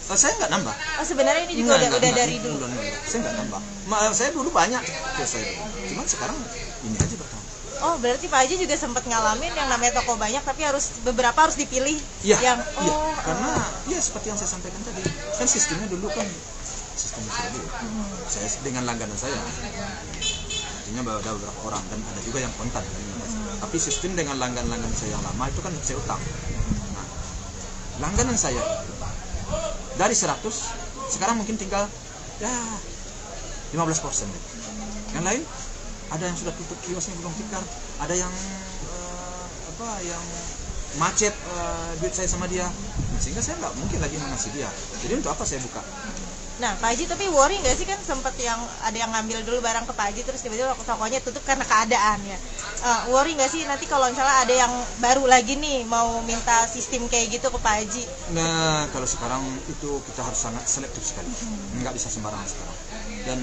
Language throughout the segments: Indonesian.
Saya nggak nambah. Oh, sebenarnya ini juga udah dari dulu. Saya nggak nambah. Saya dulu banyak terus saya. Cuman sekarang ini aja bertahan. Oh, berarti Pak Haji juga sempat ngalamin yang namanya toko banyak tapi beberapa harus dipilih. Iya. Karena ya seperti yang saya sampaikan tadi, kan sistemnya dulu kan sistem dulu. Saya dengan langganan saya. Artinya ada beberapa orang dan ada juga yang kontan. Tapi sistem dengan langganan saya yang lama itu kan saya utang. Nah, langganan saya dari 100 sekarang mungkin tinggal ya 15%. Yang lain ada yang sudah tutup kiosnya belum tikar, ada yang yang macet duit saya sama dia, sehingga saya nggak mungkin lagi mengasih dia. Jadi untuk apa saya buka? Nah, Pak Haji tapi worry nggak sih, kan sempat yang ada yang ngambil dulu barang ke Pak Haji terus tiba-tiba tokonya tutup karena keadaan ya. Worry nggak sih nanti kalau misalnya ada yang baru lagi nih mau minta sistem kayak gitu ke Pak Haji? Nah, kalau sekarang itu kita harus sangat selektif sekali, nggak bisa sembarangan sekarang. Dan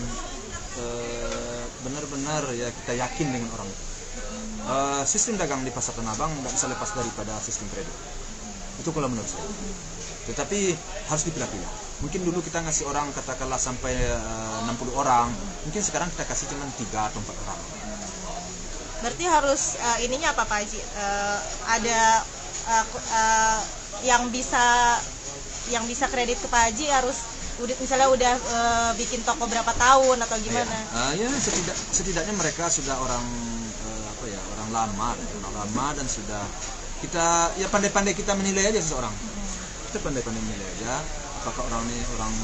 benar-benar ya kita yakin dengan orang itu. Sistem dagang di pasar Tanah Abang nggak bisa lepas daripada sistem kredit. Itu kalau menurut saya. Tetapi harus dipilah-pilah. Mungkin dulu kita ngasih orang katakanlah sampai 60 orang, mungkin sekarang kita kasih cuma 3 atau 4 orang. Berarti harus ininya apa Pak Haji? Ada yang bisa kredit ke Pak Haji harus misalnya udah bikin toko berapa tahun atau gimana? Ya setidaknya mereka sudah orang lama dan sudah kita ya pandai-pandai kita menilai aja seseorang. Kita pandai-pandai menilai aja apakah orang ini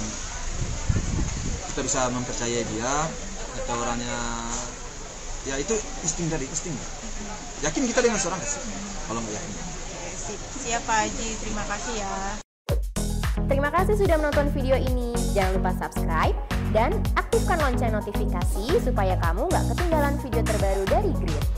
kita bisa mempercayai dia atau orangnya ya itu insting. Yakin kita dengan seorang kasih. Kalau nggak yakin. Siap Pak Haji, terima kasih ya. Terima kasih sudah menonton video ini. Jangan lupa subscribe dan aktifkan lonceng notifikasi supaya kamu nggak ketinggalan video terbaru dari Grid.